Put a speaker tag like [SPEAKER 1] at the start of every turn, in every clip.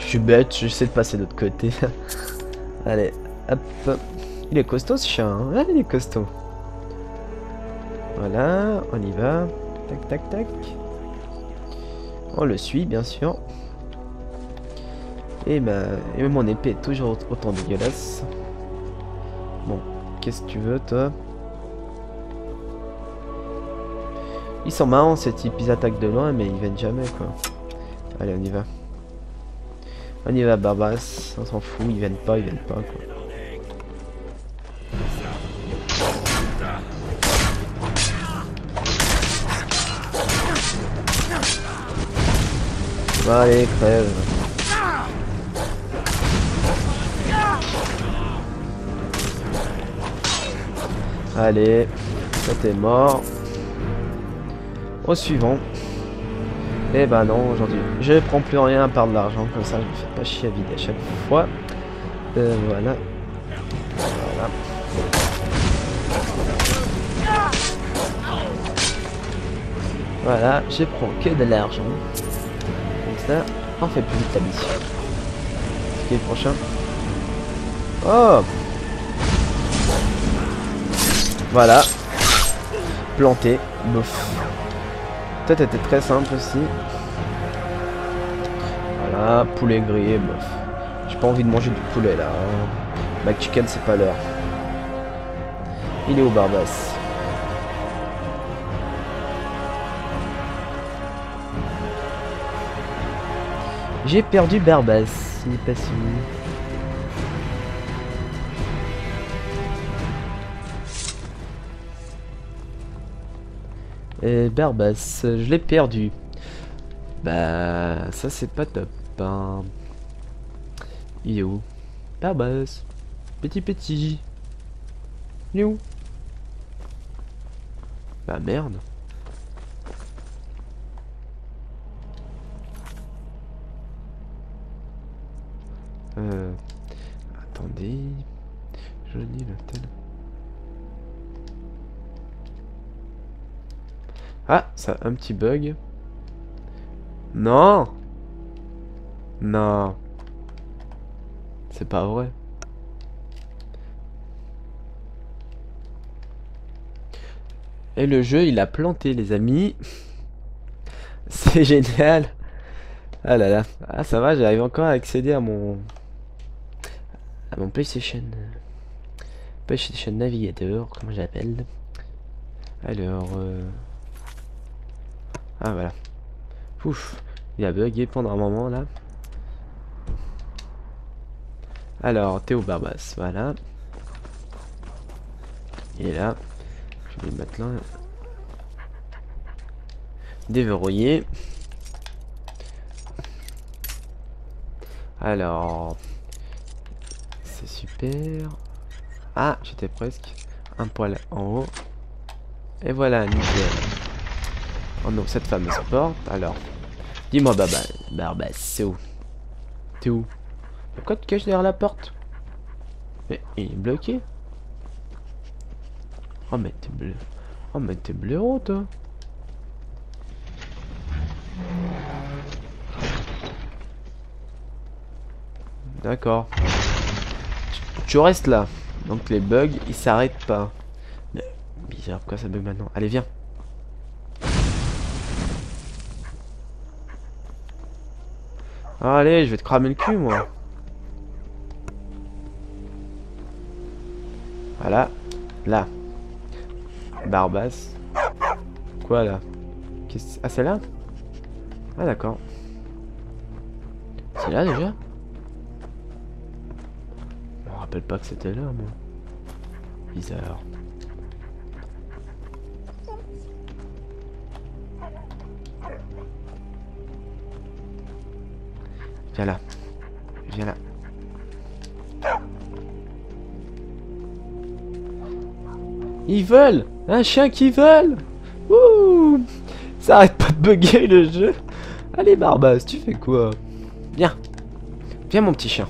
[SPEAKER 1] suis bête, j'essaie de passer de l'autre côté. Allez, hop. Il est costaud ce chien, hein. Ah, il est costaud. Voilà, on y va. Tac, tac, tac. On le suit, bien sûr. Et mon épée est toujours autant dégueulasse. Bon, qu'est-ce que tu veux, toi? Ils sont marrants, ces types. Ils attaquent de loin, mais ils viennent jamais, quoi. Allez, on y va. On y va, Barbas. On s'en fout, ils viennent pas, quoi. Allez, crève. Allez, ça t'es mort. Au suivant. Et bah non, aujourd'hui, je prends plus rien à part de l'argent, comme ça je me fais pas chier à vider à chaque fois. Voilà. Voilà. Voilà, je prends que de l'argent. Comme ça, on fait plus vite la mission. C'est qui est le prochain? Oh! Voilà. Planté. Bof. Peut-être était très simple aussi. Voilà, poulet grillé, bof. J'ai pas envie de manger du poulet là. Hein. McChicken, c'est pas l'heure. Il est où, Barbas? J'ai perdu Barbas. Il est passé où? Barbas, je l'ai perdu. Bah, ça c'est pas top. Hein. Il est où? Barbas. Petit. Il est où? Bah merde. Attendez. Johnny l'hôtel. Ah, ça a un petit bug. Non. Non. C'est pas vrai. Et le jeu, il a planté, les amis. C'est génial. Ah là là. Ah, ça va, j'arrive encore à accéder à mon PlayStation. PlayStation Navigator, comment j'appelle. Alors, ah voilà. Ouf, il a bugué pendant un moment là. Alors, Théo Barbas, voilà. Il est là. Je vais le mettre là. Déverrouillé. Alors, c'est super. Ah, j'étais presque. Un poil en haut. Et voilà, nickel. On ouvre cette fameuse porte. Alors, dis-moi, Barbas, c'est où? T'es où? Pourquoi tu te caches derrière la porte? Mais il est bloqué. Oh mais t'es bleu. Oh mais t'es blaireau toi. D'accord. Tu restes là. Donc les bugs ils s'arrêtent pas. Mais bizarre, pourquoi ça bug maintenant? Allez viens. Allez, je vais te cramer le cul moi. Voilà. Là. Barbas. Quoi là? Ah c'est là? Ah d'accord. C'est là déjà? Je me rappelle pas que c'était là moi. Bizarre. Viens là. Viens là. Ils veulent! Un chien qui vole! Ouh! Ça arrête pas de bugger le jeu! Allez Barbas, tu fais quoi? Viens! Viens mon petit chien!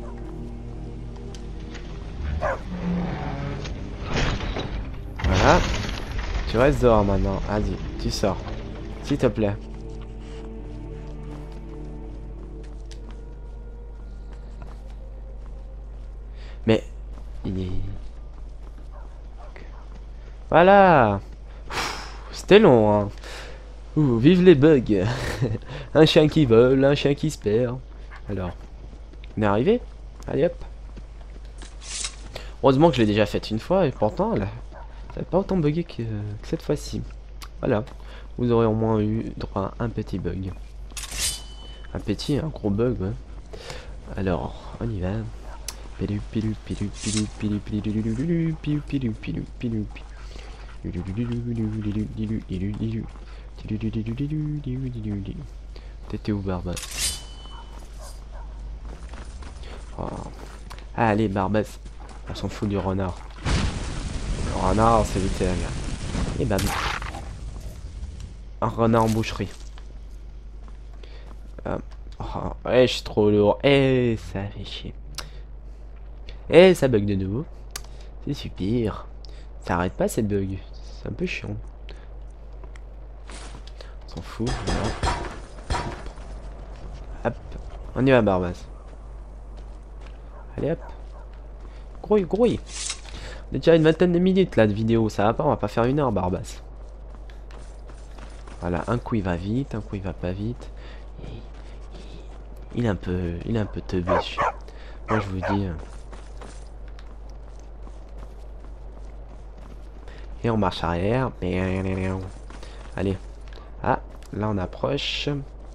[SPEAKER 1] Voilà. Tu restes dehors maintenant. Vas-y, tu sors. S'il te plaît. Mais il est... Voilà. C'était long, hein. Ouh, vive les bugs. Un chien qui vole, un chien qui se perd. Alors, on est arrivé. Allez hop. Heureusement que je l'ai déjà fait une fois et pourtant, là, ça n'a pas autant bugué que cette fois-ci. Voilà. Vous aurez au moins eu droit à un petit bug. Un gros bug, ouais. Alors, on y va. Pilou, pilou, pilou, pilou, pilou, pilou, pilou, pilou, pilou, pilou, pilou, pilou. T'étais où, Barbasse? Oh. Allez, Barbasse. On s'en fout du renard. Le renard, c'est vite, gars. Et bam. Un renard en boucherie. Oh, ouais, je suis trop lourd. Eh, ça fait chier. Eh, ça bug de nouveau. C'est super. Ça arrête pas cette bug. C'est un peu chiant. On s'en fout. Voilà. Hop. On y va, Barbasse. Allez, hop. Grouille, grouille. On a déjà une vingtaine de minutes là de vidéo. Ça va pas, on va pas faire 1 heure, Barbasse. Voilà, un coup il va vite, un coup il va pas vite. Il est un peu teubé. Moi je vous dis. Et on marche arrière. Allez. Ah, là on approche.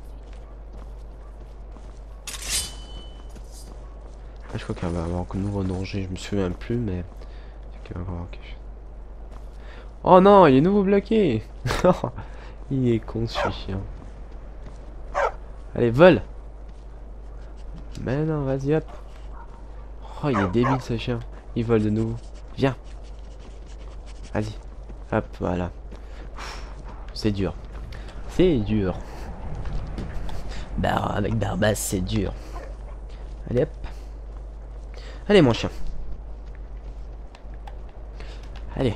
[SPEAKER 1] Ah, je crois qu'il va y avoir un nouveau danger. Je me souviens plus, mais. Oh non, il est nouveau bloqué. Il est con ce chien. Allez, vole. Mais non, vas-y, hop. Oh, il est débile ce chien. Il vole de nouveau. Viens. Vas-y. Hop, voilà. C'est dur. C'est dur. Bah, avec Barbasse, c'est dur. Allez, hop. Allez, mon chien. Allez.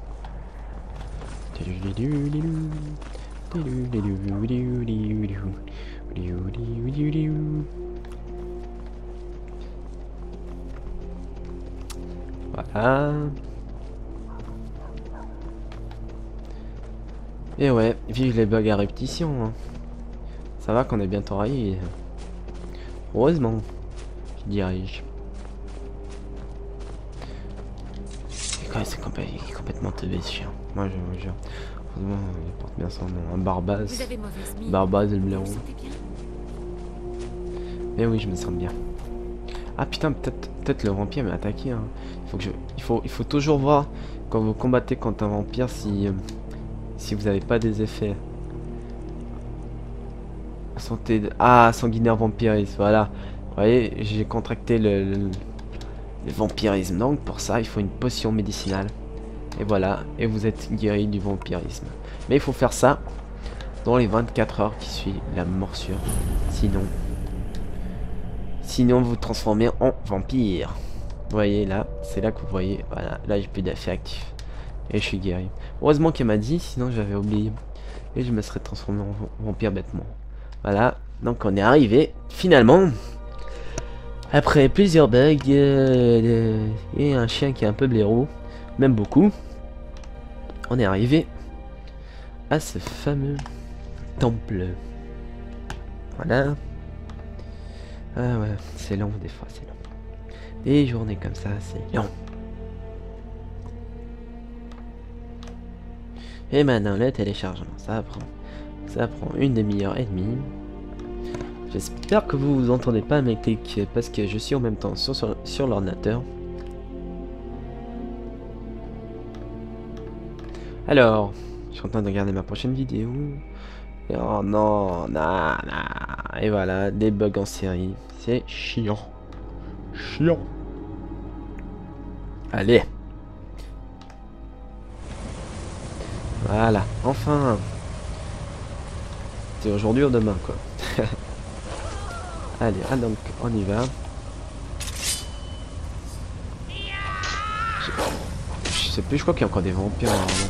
[SPEAKER 1] Voilà. Et ouais, vive les bugs à répétition. Hein. Ça va qu'on est bientôt arrivé. Heureusement, je dirais-je. C'est complètement teubé ce chien. Moi je jure. Heureusement, il porte bien son nom. Un Barbasse. Barbasse le blaireau. Mais oui, je me sens bien. Ah putain, peut-être le vampire m'a attaqué. Hein. Il faut toujours voir quand vous combattez contre un vampire si vous n'avez pas des effets. Santé de... Ah, sanguinaire vampirisme, voilà. Vous voyez, j'ai contracté le vampirisme. Donc pour ça, il faut une potion médicinale. Et voilà, et vous êtes guéri du vampirisme. Mais il faut faire ça dans les 24 heures qui suivent la morsure. Sinon vous vous transformez en vampire. Vous voyez là, c'est là que vous voyez. Voilà, là j'ai plus d'effet actif. Et je suis guéri. Heureusement qu'elle m'a dit, sinon j'avais oublié. Et je me serais transformé en vampire bêtement. Voilà, donc on est arrivé finalement. Après plusieurs bugs et un chien qui est un peu blaireau, même beaucoup, on est arrivé à ce fameux temple. Voilà. Ah ouais, c'est long des fois, c'est long. Des journées comme ça, c'est long. Et maintenant le téléchargement, ça prend une demi-heure et demie. J'espère que vous entendez pas mes clics parce que je suis en même temps sur l'ordinateur. Alors, je suis en train de regarder ma prochaine vidéo. Et oh non, non. Et voilà, des bugs en série. C'est chiant. Chiant. Allez. Voilà, enfin. C'est aujourd'hui ou demain, quoi. Allez, ah donc, on y va. Je sais plus, je crois qu'il y a encore des vampires normalement.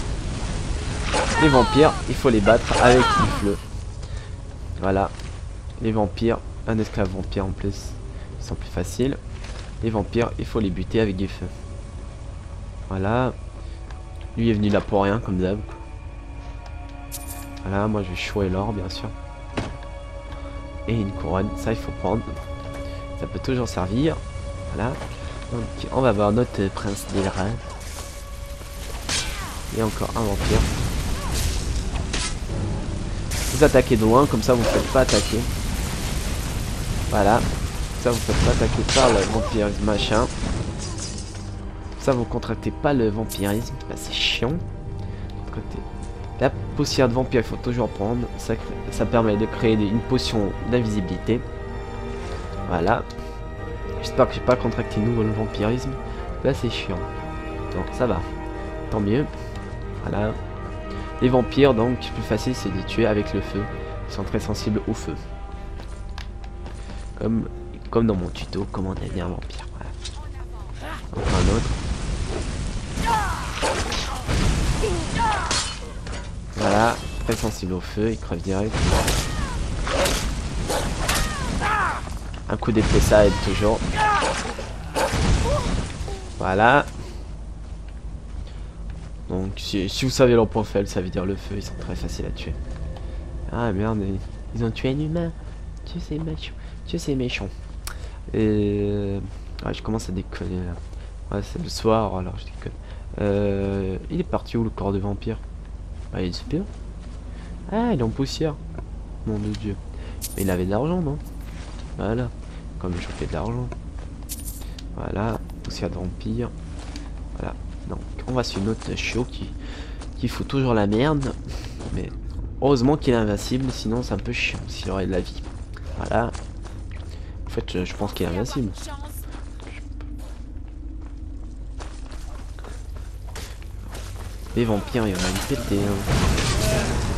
[SPEAKER 1] Les vampires, il faut les battre avec du feu. Voilà. Les vampires, un esclave vampire en plus, ils sont plus faciles. Les vampires, il faut les buter avec du feu. Voilà. Lui est venu là pour rien, comme d'hab. Voilà, moi je vais chouer l'or, bien sûr. Et une couronne, ça il faut prendre. Ça peut toujours servir. Voilà. Donc on va voir notre prince des rats. Et encore un vampire. Vous attaquez de loin, comme ça vous ne faites pas attaquer. Voilà. Ça vous faites pas attaquer par le vampirisme machin. Ça vous contractez pas le vampirisme. Bah, c'est chiant. La poussière de vampire, il faut toujours prendre. Ça permet de créer une potion d'invisibilité. Voilà. J'espère que j'ai pas contracté nouveau le vampirisme. Là c'est chiant. Donc ça va. Tant mieux. Voilà. Les vampires, donc, plus facile c'est de les tuer avec le feu. Ils sont très sensibles au feu. Comme dans mon tuto, comment devenir un vampire. Voilà. Encore un autre. Voilà. Très sensible au feu, il crève direct. Un coup d'épée, ça aide toujours. Voilà. Donc si vous savez leur point faible, ça veut dire le feu, ils sont très faciles à tuer. Ah merde, ils ont tué un humain. Tu sais méchant. Tu sais méchant. Et ouais, je commence à déconner là. Ouais, c'est le soir, alors je déconne. Il est parti où le corps de vampire? Ah, il est super. Ah, il est en poussière. Mon dieu. Mais il avait de l'argent, non? Voilà. Comme je fais de l'argent. Voilà. Poussière de vampire. Voilà. Donc on va sur notre chiot qui fout toujours la merde. Mais heureusement qu'il est invincible, sinon c'est un peu chiant s'il aurait de la vie. Voilà. En fait je pense qu'il est invincible. Les vampires, il y en a une pété. Hein.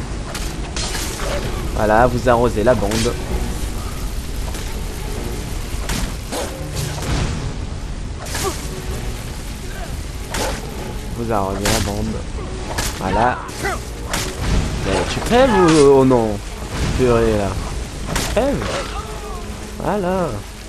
[SPEAKER 1] Voilà, vous arrosez la bande. Vous arrosez la bande. Voilà. Tu crèves ou oh non? Purée là. Tu crèves. Voilà.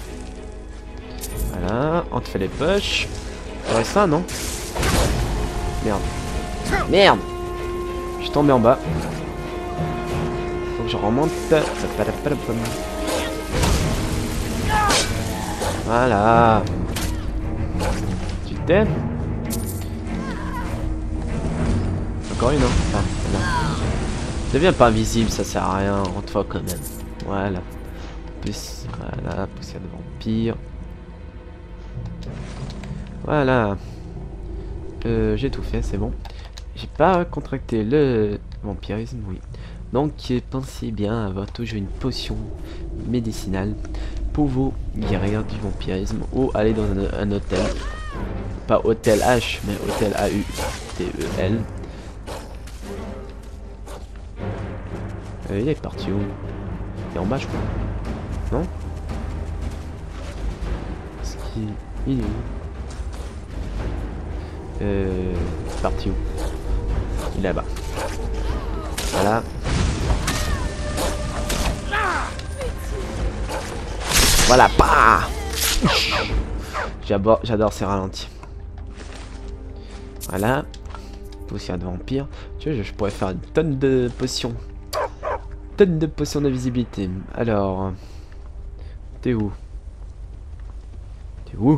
[SPEAKER 1] Voilà. On te fait les push. Ça reste ça, non? Merde. Merde. Je suis tombé en bas. Faut que je remonte. Voilà. Tu t'aimes? Encore une, hein? Ah, non. Deviens pas invisible, ça sert à rien. On te voit quand même. Voilà. Plus, voilà, poussière de vampire. Voilà. J'ai tout fait, c'est bon. J'ai pas contracté le vampirisme, oui. Donc pensez bien à avoir toujours une potion médicinale pour vous guérir du vampirisme ou aller dans un hôtel. Pas hôtel H, mais hôtel A-U-T-E-L. Il est parti où? Il est en bas, je crois. Non? Est-ce qu'il est où? Parti où? Il est là-bas. Voilà. Voilà, bah. J'adore ces ralentis. Voilà. Poussière de vampire. Tu vois, je pourrais faire une tonne de potions. Tonne de potions d'invisibilité. Alors. T'es où? T'es où?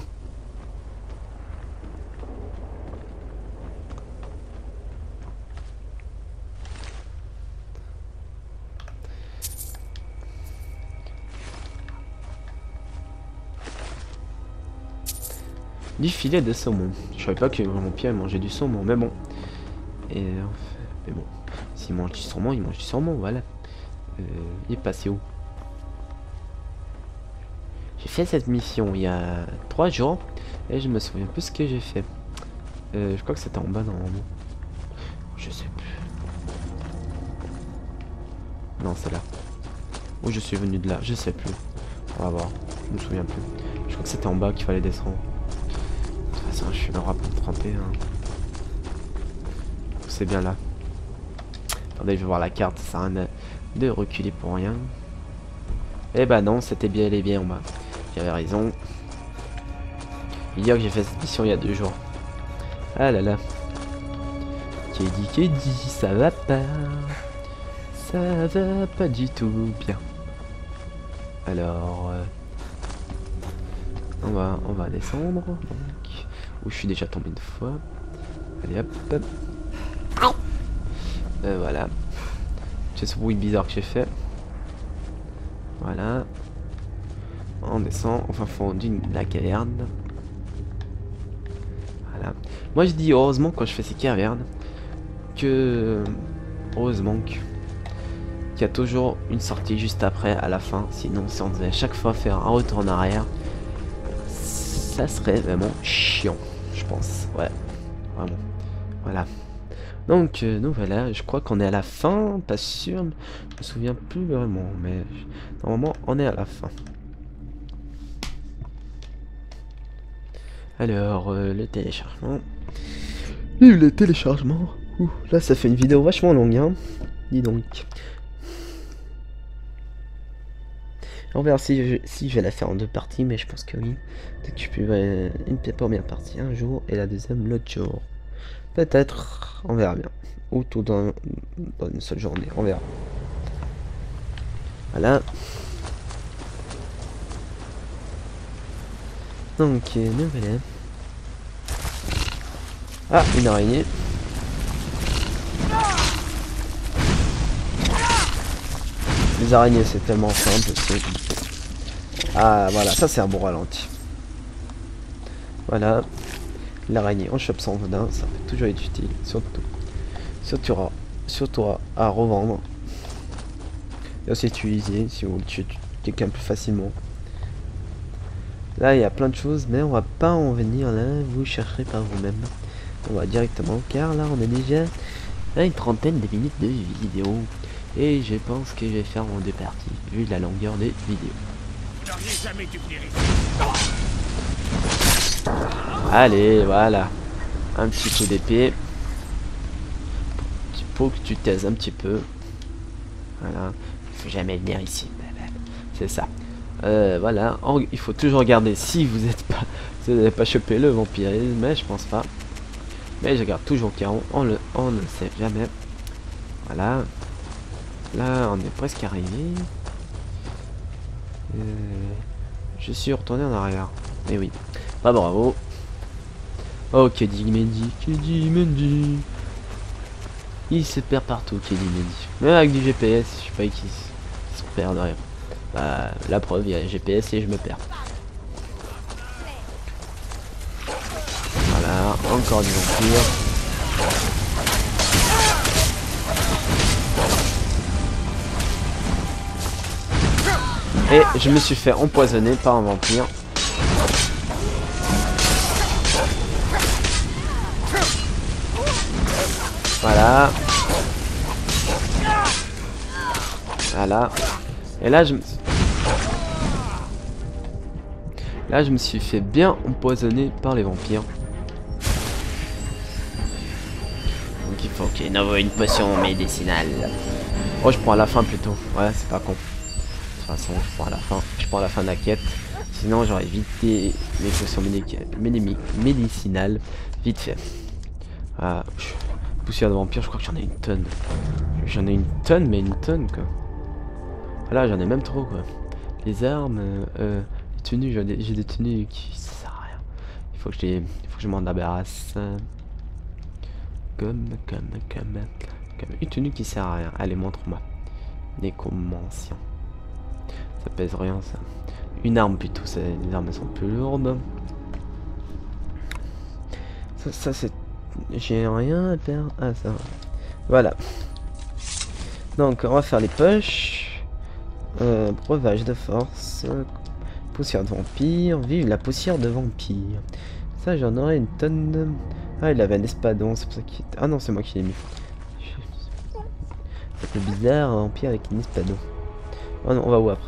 [SPEAKER 1] Du filet de saumon. Je savais pas que mon pied mangeait du saumon, mais bon. Et mais bon, s'il mange du saumon, il mange du saumon, voilà. Il est passé où? J'ai fait cette mission il y a 3 jours et je me souviens plus ce que j'ai fait. Je crois que c'était en bas normalement. Je sais plus. Non, c'est là. Où je suis venu de là, je sais plus. On va voir, je me souviens plus. Je crois que c'était en bas qu'il fallait descendre. De toute façon, je suis là pour me tremper. Hein. C'est bien là. Attendez, je vais voir la carte, ça sert à rien de reculer pour rien. Eh bah non, c'était bien et bien en bas. J'avais raison. Il dit que j'ai fait cette mission il y a 2 jours. Ah là là. Kedi, ça va pas. Ça va pas du tout bien. Alors, on va descendre. Donc, où je suis déjà tombé une fois. Allez hop. Voilà. C'est ce bruit bizarre que j'ai fait. Voilà. On descend au fin fond de la caverne. Voilà. Moi je dis heureusement quand je fais ces cavernes que heureusement qu'il y a toujours une sortie juste après à la fin. Sinon si on devait à chaque fois faire un retour en arrière, ça serait vraiment chiant, je pense. Ouais, vraiment. Voilà. Donc nous voilà, je crois qu'on est à la fin, pas sûr, je me souviens plus vraiment, mais normalement on est à la fin. Alors, le téléchargement. Le téléchargement. Ouh, là ça fait une vidéo vachement longue, hein. Dis donc. On verra si je vais la faire en 2 parties, mais je pense que oui. Peut-être que je peux une première partie un jour et la deuxième l'autre jour. Peut-être, on verra bien. Ou tout dans une seule journée, on verra. Voilà. Donc, nous voilà. Ah, une araignée. Les araignées, c'est tellement simple aussi. Ah, voilà, ça c'est un bon ralenti. Voilà. L'araignée, on chope son venin, ça peut toujours être utile. Surtout à revendre. Et aussi utiliser si vous voulez tuer quelqu'un plus facilement. Là, il y a plein de choses, mais on va pas en venir là. Vous chercherez par vous-même. On va directement, car là, on est déjà à une trentaine de minutes de vidéo. Et je pense que je vais faire en 2 parties, vu la longueur des vidéos. Allez, voilà. Un petit coup d'épée. Pour que tu taises un petit peu. Voilà. Il faut jamais venir ici. C'est ça. Voilà. Il faut toujours regarder si vous n'avez pas chopé le vampirisme, mais je pense pas. Mais je garde toujours Caron. On ne sait jamais. Voilà. Là, on est presque arrivé. Je suis retourné en arrière. Mais oui. Bah bravo. Oh, Kedi Mendy. Il se perd partout, Kedi Mendy. Même avec du GPS, je sais pas qui se perd de rien. Bah, la preuve, il y a un GPS et je me perds. Voilà, encore du vampire. Et je me suis fait empoisonner par un vampire. Voilà. Voilà. Et là, je me suis fait bien empoisonner par les vampires. Donc il faut qu'il envoie une potion médicinale. Oh, je prends à la fin plutôt. Ouais, c'est pas con. De toute façon, je prends à la fin. Je prends à la fin de la quête. Sinon, j'aurais évité les potions médicinales vite fait. Ah, poussière de vampire, je crois que j'en ai une tonne. J'en ai une tonne, mais une tonne quoi. Voilà, j'en ai même trop quoi. Les armes, les tenues, j'ai des tenues qui ça sert à rien. Il faut que je m'en débarrasse. Comme une tenue qui sert à rien. Allez, montre-moi. Nécromancien. Ça pèse rien ça. Une arme plutôt, les armes sont plus lourdes. Ça c'est... J'ai rien à faire. Ah ça va. Voilà. Donc on va faire les push. Breuvage de force. Poussière de vampire. Vive la poussière de vampire. Ça j'en aurais une tonne. Ah il avait un espadon, c'est pour ça qu'il... Ah non c'est moi qui l'ai mis. C'est un peu bizarre un vampire avec une espadon. Oh non on va où après?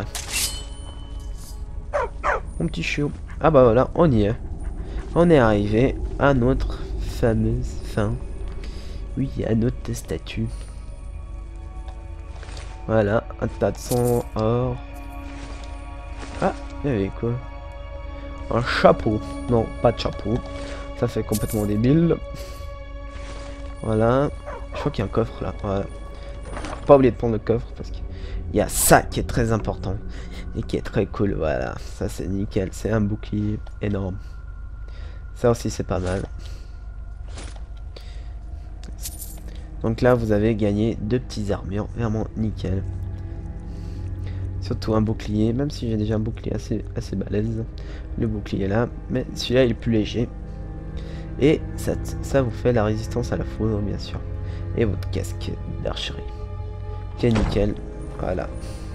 [SPEAKER 1] Mon petit chiot. Ah bah voilà on y est. On est arrivé à notre fameuse fin. Oui à notre statue. Voilà un tas de sang or. Il y avait quoi? Un chapeau. Non, pas de chapeau. Ça fait complètement débile. Voilà. Je crois qu'il y a un coffre là. Voilà. Faut pas oublier de prendre le coffre parce qu'il y a ça qui est très important. Et qui est très cool. Voilà. Ça c'est nickel. C'est un bouclier énorme. Ça aussi c'est pas mal. Donc là vous avez gagné 2 petites armures. Vraiment nickel. Surtout un bouclier. Même si j'ai déjà un bouclier assez balèze. Le bouclier là. Mais celui-là il est plus léger. Et ça vous fait la résistance à la foudre bien sûr. Et votre casque d'archerie. Qui est nickel. Voilà.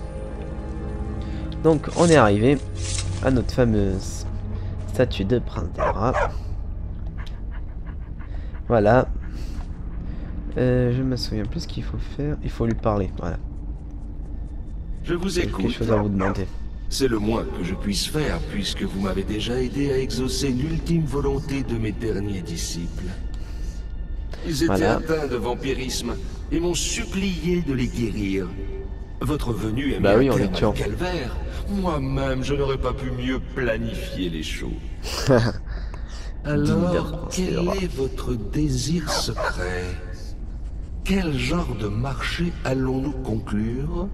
[SPEAKER 1] Donc on est arrivé à notre fameuse statue de Prince des Rats. Voilà. Je me souviens plus ce qu'il faut faire. Il faut lui parler. Voilà.
[SPEAKER 2] Je vous
[SPEAKER 1] J'ai
[SPEAKER 2] écoute.
[SPEAKER 1] quelque chose à vous demander.
[SPEAKER 2] C'est le moins que je puisse faire, puisque vous m'avez déjà aidé à exaucer l'ultime volonté de mes derniers disciples. Ils étaient
[SPEAKER 1] Voilà.
[SPEAKER 2] atteints de vampirisme et m'ont supplié de les guérir. Votre venue est
[SPEAKER 1] Bah oui,
[SPEAKER 2] mis
[SPEAKER 1] en
[SPEAKER 2] un
[SPEAKER 1] les
[SPEAKER 2] terme à
[SPEAKER 1] tuant.
[SPEAKER 2] le calvaire. Moi-même, je n'aurais pas pu mieux planifier les choses. Alors, quel est votre désir secret? Quel genre de marché allons-nous conclure?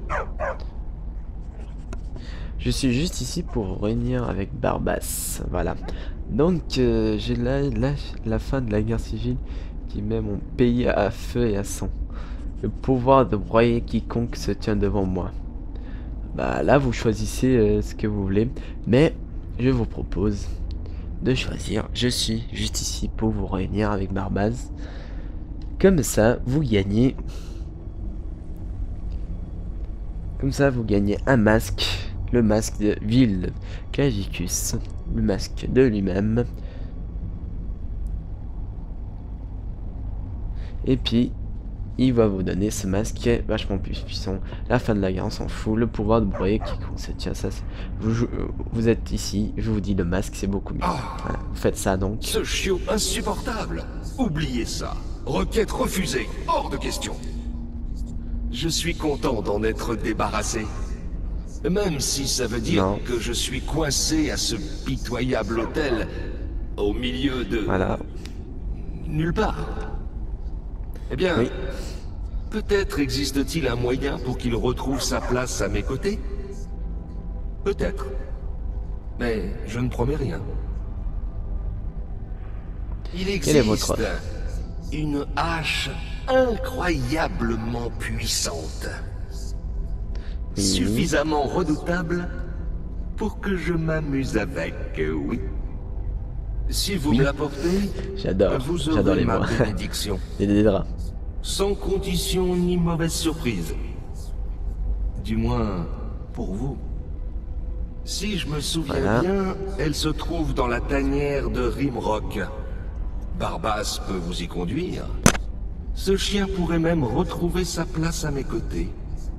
[SPEAKER 1] Je suis juste ici pour réunir avec Barbas. Voilà. Donc j'ai la fin de la guerre civile qui met mon pays à feu et à sang. Le pouvoir de broyer quiconque se tient devant moi. Bah là vous choisissez ce que vous voulez. Mais je vous propose de choisir. Je suis juste ici pour vous réunir avec Barbas. Comme ça vous gagnez. Comme ça vous gagnez un masque. Le masque de Ville Clavicus. Le masque de lui-même. Et puis, il va vous donner ce masque qui est vachement plus puissant. La fin de la guerre, on s'en fout. Le pouvoir de broyer qui tiens, ça, vous êtes ici, je vous dis, le masque, c'est beaucoup mieux. Voilà, vous faites ça donc.
[SPEAKER 2] Ce chiot insupportable! Oubliez ça. Requête refusée. Hors de question. Je suis content d'en être débarrassé. Même si ça veut dire
[SPEAKER 1] Non.
[SPEAKER 2] que je suis coincé à ce pitoyable hôtel, au milieu de...
[SPEAKER 1] Voilà.
[SPEAKER 2] nulle part. Eh bien,
[SPEAKER 1] Oui.
[SPEAKER 2] peut-être existe-t-il un moyen pour qu'il retrouve sa place à mes côtés? Peut-être. Mais je ne promets rien. Il
[SPEAKER 1] Quel est
[SPEAKER 2] existe
[SPEAKER 1] votre...
[SPEAKER 2] une hache incroyablement puissante.
[SPEAKER 1] Oui.
[SPEAKER 2] Suffisamment redoutable pour que je m'amuse avec, oui. Si vous me l'apportez,
[SPEAKER 1] J'adore,
[SPEAKER 2] vous
[SPEAKER 1] j'adore
[SPEAKER 2] aurez
[SPEAKER 1] les
[SPEAKER 2] ma
[SPEAKER 1] mots.
[SPEAKER 2] bénédiction.
[SPEAKER 1] Des draps.
[SPEAKER 2] Sans condition ni mauvaise surprise. Du moins, pour vous. Si je me souviens
[SPEAKER 1] Voilà.
[SPEAKER 2] bien, elle se trouve dans la tanière de Rimrock. Barbas peut vous y conduire. Ce chien pourrait même retrouver sa place à mes côtés.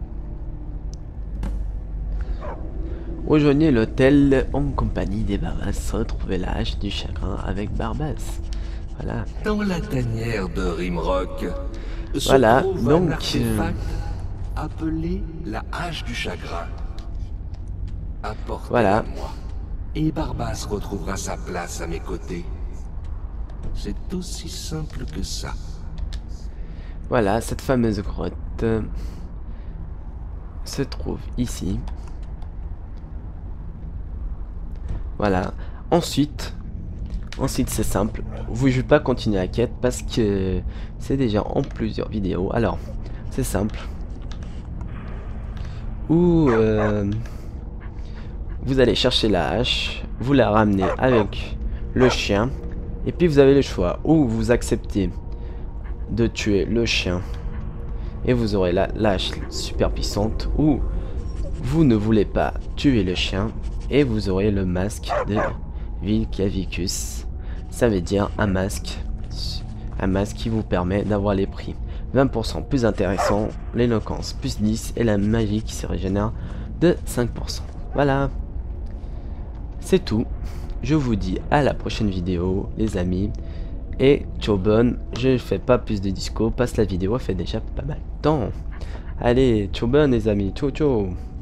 [SPEAKER 1] Rejoignez l'hôtel en compagnie des Barbas. Retrouvez la hache du chagrin avec Barbas. Voilà.
[SPEAKER 2] Dans la tanière de Rimrock, se
[SPEAKER 1] Voilà,
[SPEAKER 2] trouve
[SPEAKER 1] donc,
[SPEAKER 2] un artefact appelé la hache du chagrin. Apportez-la
[SPEAKER 1] Voilà.
[SPEAKER 2] moi, et Barbas retrouvera sa place à mes côtés. C'est aussi simple que ça.
[SPEAKER 1] Voilà, cette fameuse grotte se trouve ici. Voilà. Ensuite c'est simple. Je ne vais pas continuer la quête parce que c'est déjà en plusieurs vidéos. Alors, c'est simple. Où vous allez chercher la hache, vous la ramenez avec le chien, et puis vous avez le choix. Ou vous acceptez de tuer le chien et vous aurez la hache super puissante, ou vous ne voulez pas tuer le chien et vous aurez le masque de Ville Clavicus. Ça veut dire un masque qui vous permet d'avoir les prix 20% plus intéressant, l'éloquence plus 10 et la magie qui se régénère de 5%. Voilà, c'est tout. Je vous dis à la prochaine vidéo les amis. Et ciao bonne, je fais pas plus de disco parce que la vidéo fait déjà pas mal de temps. Allez, ciao bonne les amis, ciao ciao.